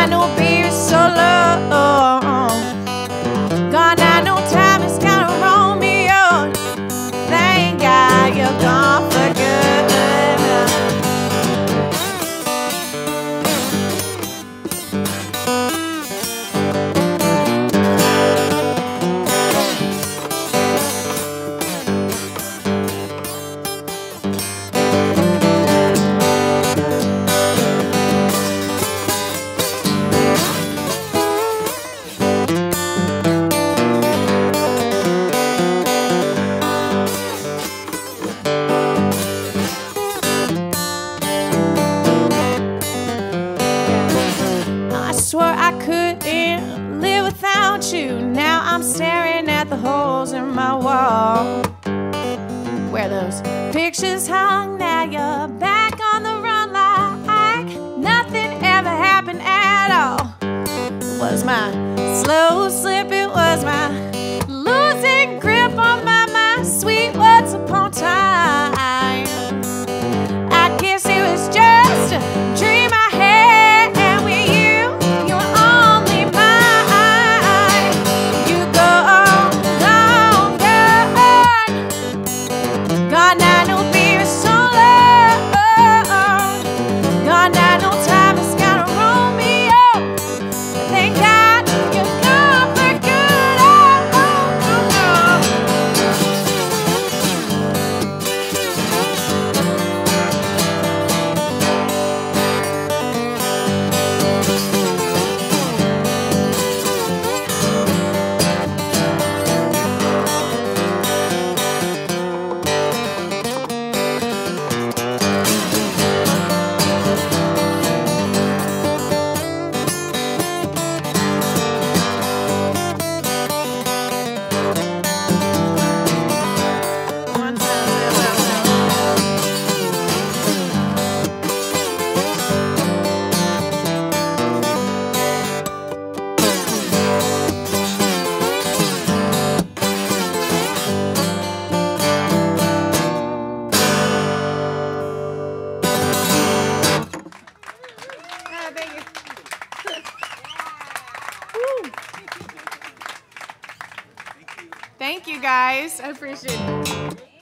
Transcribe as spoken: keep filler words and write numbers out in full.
I know, baby, so long. Gone, I know time is kind of Romeo. Thank God you're gone for good. Swore I couldn't live without you. Now I'm staring at the holes in my wall where those pictures hung. Now you're back on the run like nothing ever happened at all. It was my slow slip, it was my losing grip on my mind. Sweet once upon a time, I guess it was just a dream I had. Thank you, guys. I appreciate it.